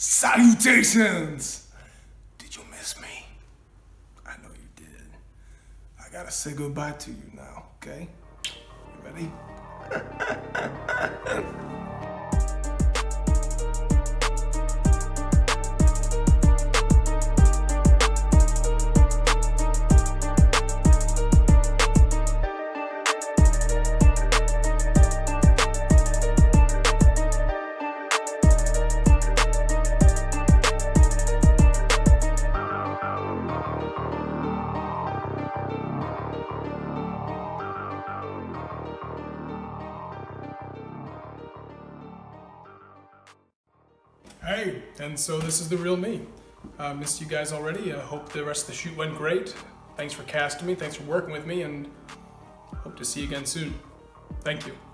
Salutations! Did you miss me? I know you did. I gotta say goodbye to you now, okay? You ready? Hey, and so this is the real me. Missed you guys already. I hope the rest of the shoot went great. Thanks for casting me, thanks for working with me, and hope to see you again soon. Thank you.